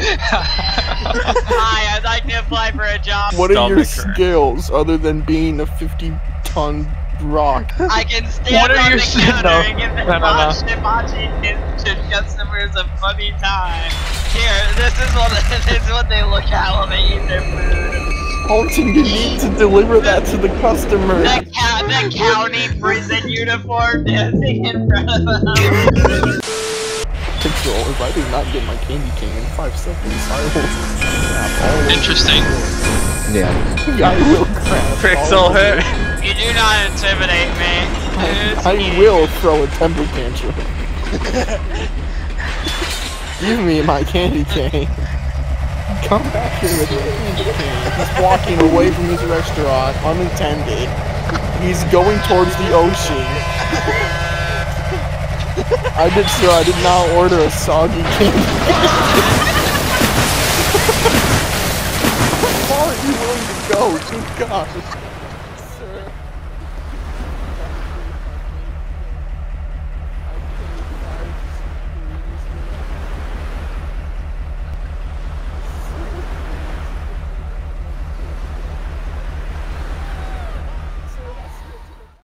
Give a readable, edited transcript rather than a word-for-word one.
Hi, I'd like to apply for a job. What are your skills other than being a 50-ton rock? I can stand on the counter and give the hibachi customers a funny time. Here, this is what they look at while they eat their food. Halton, you need to deliver that to the customer. The county prison uniform dancing in front of them. Pixel, if I do not get my candy cane in 5 seconds, I will crap all Interesting. Yeah. I will crap Pixel hit. You do not intimidate me. I will throw a temper tantrum. Give me my candy cane. Come back here with your candy cane. He's walking away from his restaurant, unattended. He's going towards the ocean. I did not order a soggy candy cane. How far are you willing to go? Good God.